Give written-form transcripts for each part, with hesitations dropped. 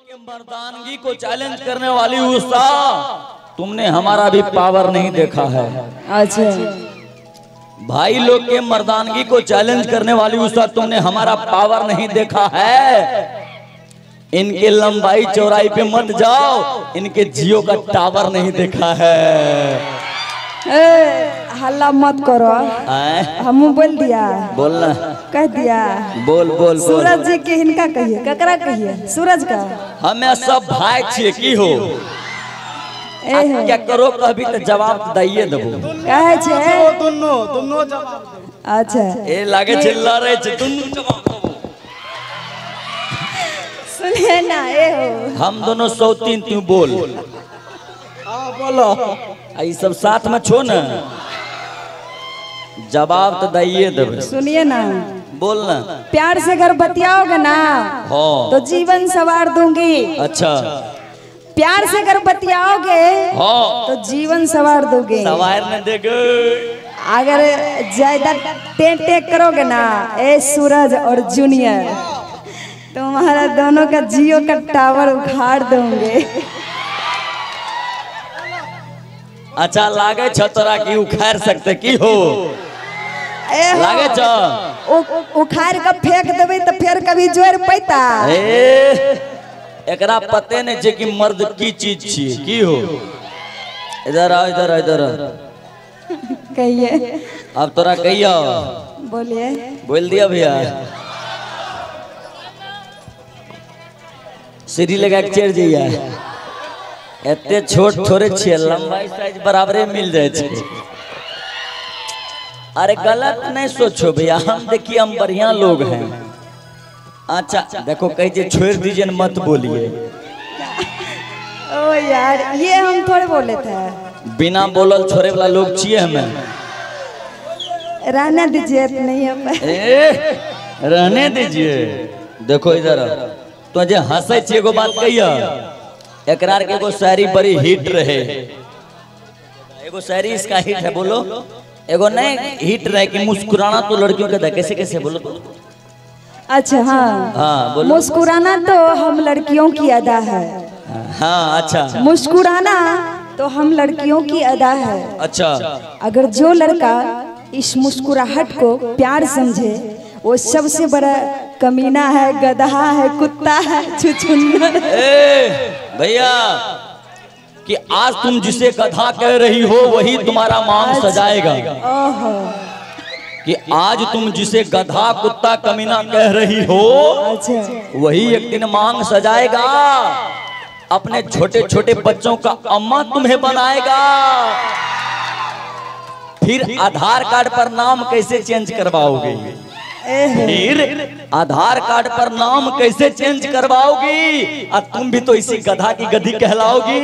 के मर्दानगी को चैलेंज करने वाली उषा, तुमने हमारा भी पावर नहीं देखा है। अच्छा भाई लोग के मर्दानगी को चैलेंज करने वाली उषा, तुमने हमारा पावर नहीं देखा है। इनके लंबाई चौड़ाई पे मत जाओ, इनके जियो का टावर नहीं देखा है। हल्ला मत करो, हम बोल दिया, बोलना कह दिया, बोल बोल बोल। सूरज जी के हिनका कहिए, ककरा कहिए? सूरज का। हमें सब भाई छे की हो, क्या करो कभी तो जवाब दैये देबो। कहे छे दुन्नो जवाब दे। अच्छा ए लागे चिल्ला रहे छे दुन्नो जवाब देबो। सुने ना ए हो, हम दोनों 103 तू बोल। हाँ बोलो। आई सब साथ में छो ना, जवाब तो दैये देबे। सुनिए ना, बोल ना। प्यार से अगर बतियाओगे ना हाँ तो जीवन संवार दूंगी। अच्छा प्यार से अगर बतियाओगे हाँ तो जीवन संवार दोगे। सवार ने देखो। अगर ज्यादा टेक करोगे ना ए सूरज और जूनियर, तुम्हारा दोनों का जियो का टावर उखाड़ दूंगे। अच्छा लागे छ तोरा की उखाड़ सकते की हो, लागे छ उखाड़ के फेंक देवे तो फिर कभी जोड़ पैता। एकरा पते नहीं जे कि मर्द की चीज छिए की हो। इधर आओ इधर आओ इधर आओ। कहिए, अब तोरा कहियो, बोलिए। बोल दिया भैया। सीढ़ी लगा के चढ़ जाइए। एते छोट थोड़े छिए, लंबाई साइज बराबरे मिल जाए छे। अरे गलत नहीं सोचो भैया, हम देखिए हम बढ़िया लोग हैं। अच्छा देखो कहिए छोड़ दीजिए मत बोलिए। ओ यार ये हम थोड़े बोले थे, बिना बोलल छोड़े वाला लोग चाहिए हमें। रहने दीजिए, नहीं हम रहने दीजिए। देखो इधर तो जे हंसे छे एगो बात कहिया, एकरार के एगो शायरी बड़ी हिट रहे। एगो शायरी इसका हिट है, बोलो। एगो नहीं हिट रहे कि मुस्कुराना तो लड़कियों का था, कैसे कैसे बोलो तो। अच्छा हाँ हाँ बोलो। मुस्कुराना तो हम लड़कियों की अदा है। हाँ अच्छा मुस्कुराना तो हम लड़कियों की अदा है। अच्छा अगर जो लड़का इस मुस्कुराहट को प्यार समझे वो सबसे बड़ा कमीना है, गधा है, कुत्ता है, छुछुन्नर। भैया कि आज तुम जिसे गधा कह रही हो वही तुम्हारा मांग सजाएगा। ओहो कि आज तुम जिसे गधा कुत्ता कमीना कह रही हो अच्छा वही एक दिन मांग सजाएगा। अपने छोटे छोटे बच्चों का अम्मा तुम्हें बनाएगा। फिर आधार कार्ड पर नाम कैसे चेंज करवाओगे? फिर आधार कार्ड पर नाम कैसे चेंज करवाओगी? और तुम भी तो इसी गधा की गधी कहलाओगी।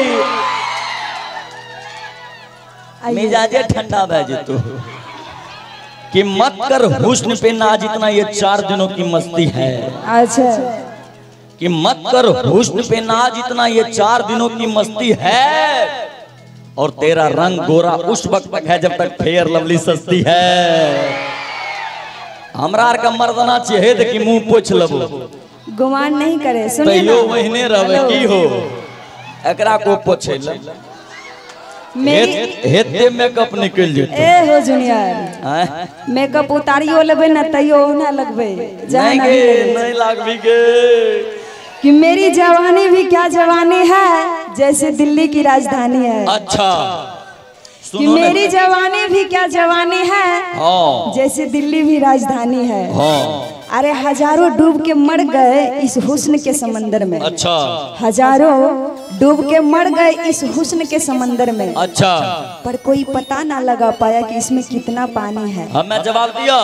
मिजाजे ठंडा भेजे तो कि मत कर हुस्न पे नाज इतना, ये 4 दिनों की मस्ती है। अच्छा कि मत कर हुस्न पे नाज इतना, ये 4 दिनों की मस्ती है। और तेरा रंग गोरा उस वक्त तक है जब तक फेयर लवली सस्ती है। हमरा का मर्दना चेहद की मुंह पोछ लबो, गुमान नहीं करे। सुनिए तो यो वहीने रहवे की हो, एकरा को पोछे ल मेरी हेते मेकअप निकल जेते। ए हो जूनियर, मेकअप उतारियो लेबे ना तइयो ना लगबे। नहीं गे नहीं लागबी गे। कि मेरी जवानी भी क्या जवानी है, जैसे दिल्ली की राजधानी है। अच्छा कि मेरी जवानी भी क्या जवानी है, हाँ जैसे दिल्ली भी राजधानी है। हाँ अरे हजारों डूब के मर गए इस हुस्न के समंदर में। अच्छा हजारों डूब के मर गए इस हुस्न के समंदर में। अच्छा पर कोई पता ना लगा पाया कि इसमें कितना पानी है। हमें जवाब दिया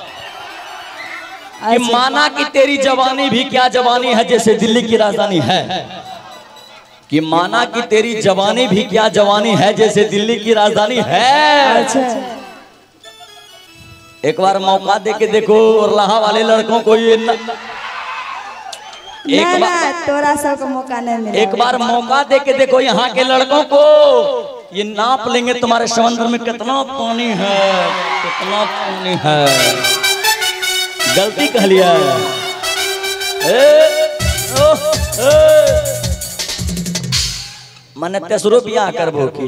कि माना कि तेरी जवानी भी क्या जवानी है, जैसे दिल्ली की राजधानी है। कि माना कि तेरी जवानी भी क्या जवानी है, जैसे दिल्ली की राजधानी है। अच्छा एक बार मौका दे के देखो, और लहा वाले लड़कों को ये एक बार तोरा सबको मौका नहीं मिला। एक बार मौका दे के देखो यहाँ के लड़कों को, ये नाप लेंगे तुम्हारे समंदर में कितना पानी है, कितना पानी है। गलती कह लिया। मने तेसरो बियाह करबो की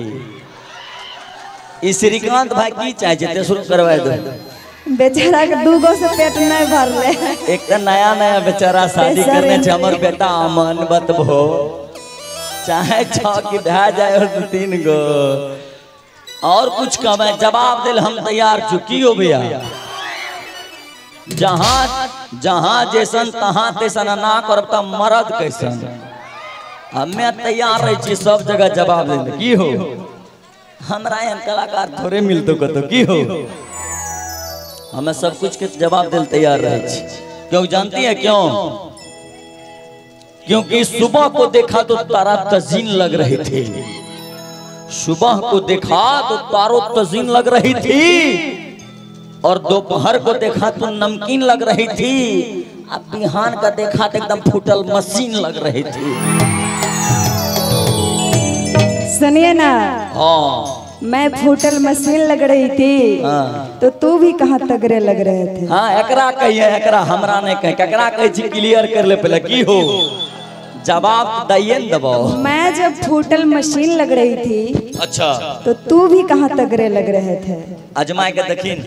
ई श्रीकांत भाई की चाहे छे तेसरो करवाए दो बेचारा के दूगो से पेट नहीं भरले। एक तो नया नया बेचारा शादी करने छे हमर बेटा अमन बतबो चाहे छ की भै जाए और 2-3 गो और कुछ कम है जवाब दिल हम तैयार चुकी हो भैया जहाँ जहाँ जैसन तहाँ तैसन ना करब त मरद कैसन हमें तैयार रही छी सब जगह जवाब दे की हो हमरा एहन कलाकार थोड़े मिलतो कतो की हो हमें सब कुछ के जवाब दिल तैयार रहे छी क्यों जानती है क्यों क्योंकि सुबह को देखा तो तारा तजीन लग रही थी सुबह को देखा तो तारो तजीन लग रही थी और दोपहर को देखा तो नमकीन लग रही थी अब बिहान का देखा तो एकदम फुटल मशीन लग रही थी। सुनिए ना हाँ मैं फुटल मशीन लग रही थी तो तू भी कहाँ तगड़े लग रहे थे। हाँ एकरा कहिए एकरा हमरा नहीं कहे केकरा कहे छी क्लियर कर ले पहले की हो जवाब दइए न दबाओ। मैं जब फुटल मशीन लग रही थी अच्छा तो तू भी कहाँ तगड़े लग रहे थे। अजमा के देखिन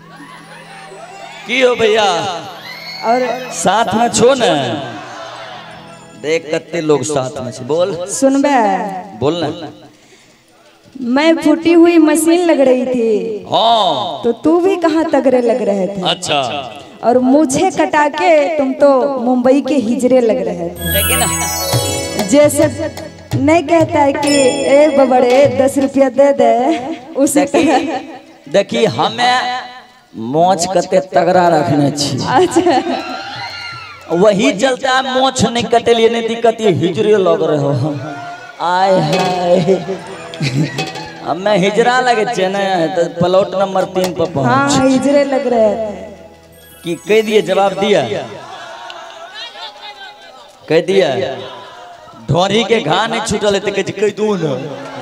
की हो भैया और साथ में छो न देख कत्ते लोग साथ में छे बोल सुनबे बोल ना मैं फूटी हुई मशीन लग रही थी हाँ तो तू भी कहाँ तगड़े लग रहे थे। अच्छा और मुझे कटा के तुम तो मुंबई के हिजरे लग रहे थे। लेकिन जैसे नहीं कहता है कि ए बबड़े 10 रुपया दे दे उसी तरह देखी हमें मोच कते तगड़ा रखने छी अच्छा वही चलते है मोछ नहीं कटेलिए नहीं दिक्कत ये हिजरे लग रहे हो आय हाय अब मैं हिजरा लगे चेन्नई तो प्लॉट नंबर 3 पर पहुंच हाँ हिजरे लग रहे थे कि कह दिए जवाब दिया कह दिया ढोरी के घा नहीं छूटल है तो कह दू न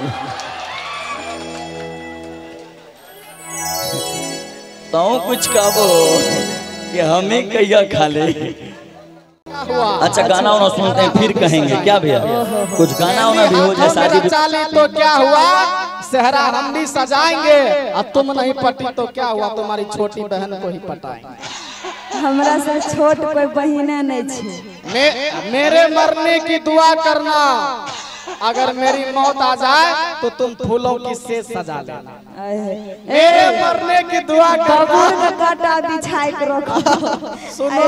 तो कुछ कहबो कि हम ही कहिया खा ले। अच्छा गाना वाना सुनते हैं फिर कहेंगे क्या भैया कुछ गाना वाना भी हो जाए शादी चाली तो क्या हुआ सेहरा हम भी सजाएंगे और तुम नहीं पटी तो क्या हुआ तुम्हारी छोटी बहन को ही पटाएंगे। हमरा से छोट कोई बहिना नहीं छे। मेरे मरने की दुआ करना अगर मेरी मौत आ जाए तो तुम फूलों की सेज सजा लेना। मेरे मरने की दुआ करना काटा बिछाए के रखो सुनो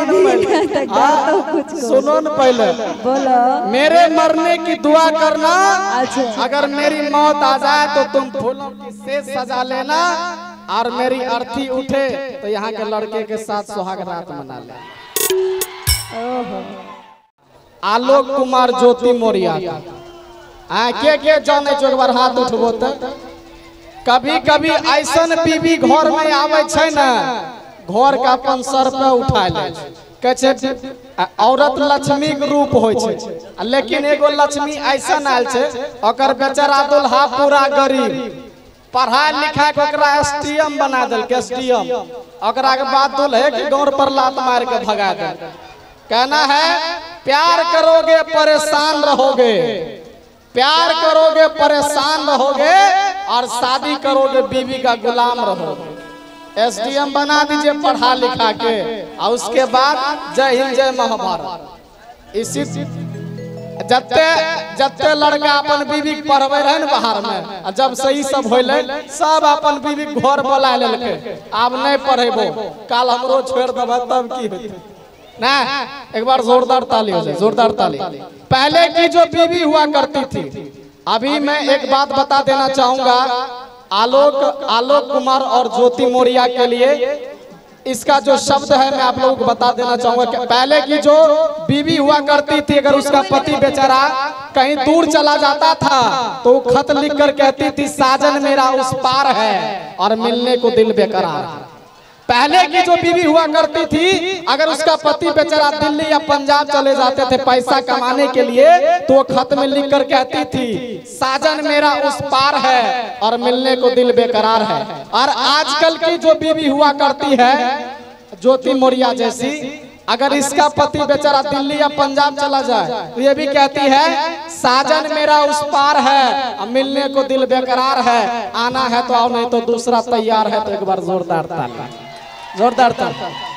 न पहले बोलो मेरे मरने की दुआ करना अच्छा अगर मेरी मौत आ जाए तो तुम फूलों की सेज सजा लेना और मेरी अर्थी उठे तो यहाँ के लड़के के साथ सुहाग रात मना ले। आलोक कुमार ज्योति मोरिया के जाने जो एक बार हाथ उठबो तो कभी कभी ऐसन बीबी घर में आवे छे ना घर का अपन सर पे उठा ले कहे औरत लक्ष्मी के रूप होय छे लेकिन एगो लक्ष्मी ऐसन आयल छे ओकर बेचारा दुल्हा पूरा गरीब पढ़ाई लिखा के ओकरा एसटीएम बना देल के एसटीएम ओकरा के बाद दुल्हे के गौर पर लात मार के भगा दे। कहना है प्यार करोगे परेशान रहोगे प्यार करोगे परेशान रहोगे और शादी करोगे बीवी का गुलाम रहोगे। एसडीएम बना दीजिए पढ़ा लिखा के और उसके बाद जय हिंद जय महाभारत। इसी जत्ते लड़का अपन बीवी पढ़वे रहे न बाहर में जब सही सब होले सब अपन बीवी घर बुला लेलके अब नहीं पढ़ेबो काल हमरो छोड़ देबे तब की होते ना। एक बार जोरदार ताली हो जाए जोरदार ताली। पहले की जो बीवी हुआ करती थी अभी मैं एक बात बता देना चाहूंगा आलोक कुमार और ज्योति मोरिया के लिए इसका जो शब्द है मैं आप लोगों को बता देना चाहूंगा कि पहले की जो बीवी हुआ करती थी अगर उसका पति बेचारा कहीं दूर चला जाता था तो वो खत लिख कर कहती थी साजन मेरा उस पार है और मिलने को दिल बेकरार है। पहले की जो बीवी हुआ करती थी अगर उसका पति बेचारा दिल्ली या पंजाब चले जाते थे पैसा कमाने के लिए तो वो खत में लिख कर कहती थी साजन मेरा उस पार है और मिलने को दिल बेकरार है। और आजकल की जो बीवी हुआ करती है ज्योति मोरिया जैसी अगर इसका पति बेचारा दिल्ली या पंजाब चला जाए तो ये भी कहती है साजन मेरा उस पार है, अब मिलने को दिल बेकरार है, आना है तो आओ नहीं तो दूसरा तैयार है। तो एक बार जोरदार ताली, जोरदार ताली।